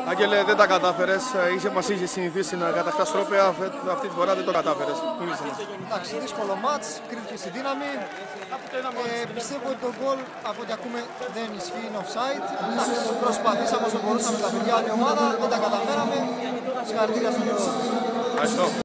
Άγγελε, δεν τα κατάφερες. Μας είχε συνηθίσει να κατακτάς τρόπαια. Αυτή τη φορά δεν το κατάφερες. Εντάξει, δύσκολο μάτς, κρίθηκε στη δύναμη. Πιστεύω ότι το γκολ από ό,τι ακούμε δεν ισχύει, είναι offside. Εντάξει, προσπαθήσαμε όσο μπορούσαμε τα παιδιά, άλλη ομάδα, δεν τα καταφέραμε. Συγχαρητήρια στον Γιώργο. Ευχαριστώ.